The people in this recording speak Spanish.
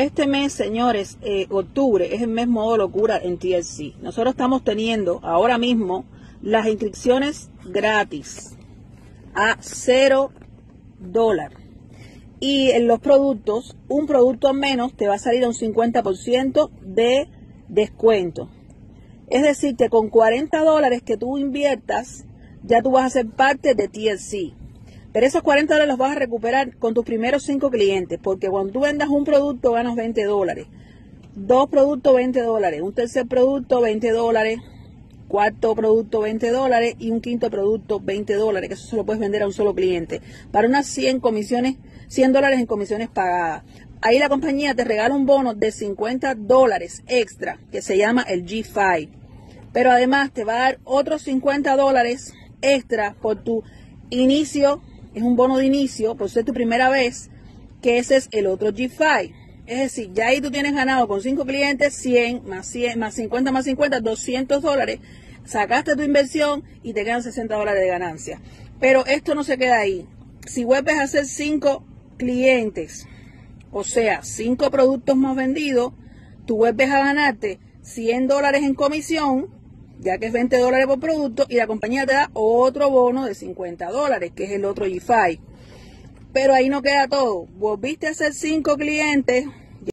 Este mes, señores, octubre, es el mes modo locura en TLC. Nosotros estamos teniendo ahora mismo las inscripciones gratis a $0. Y en los productos, un producto menos te va a salir a un 50% de descuento. Es decir, que con $40 que tú inviertas, ya tú vas a ser parte de TLC. Pero esos $40 los vas a recuperar con tus primeros 5 clientes, porque cuando tú vendas un producto ganas $20, 2 productos $20, un tercer producto $20, cuarto producto $20 y un quinto producto $20, que eso se lo puedes vender a un solo cliente, para unas $100 en comisiones pagadas. Ahí la compañía te regala un bono de $50 extra, que se llama el G5, pero además te va a dar otros $50 extra por tu inicio. Es un bono de inicio, por ser tu primera vez, que ese es el otro G5. Es decir, ya ahí tú tienes ganado con 5 clientes 100 más 50 más 50, $200. Sacaste tu inversión y te quedan $60 de ganancia. Pero esto no se queda ahí. Si vuelves a hacer 5 clientes, o sea, 5 productos más vendidos, tú vuelves a ganarte $100 en comisión, ya que es $20 por producto, y la compañía te da otro bono de $50, que es el otro G5. Pero ahí no queda todo. Volviste a hacer 5 clientes,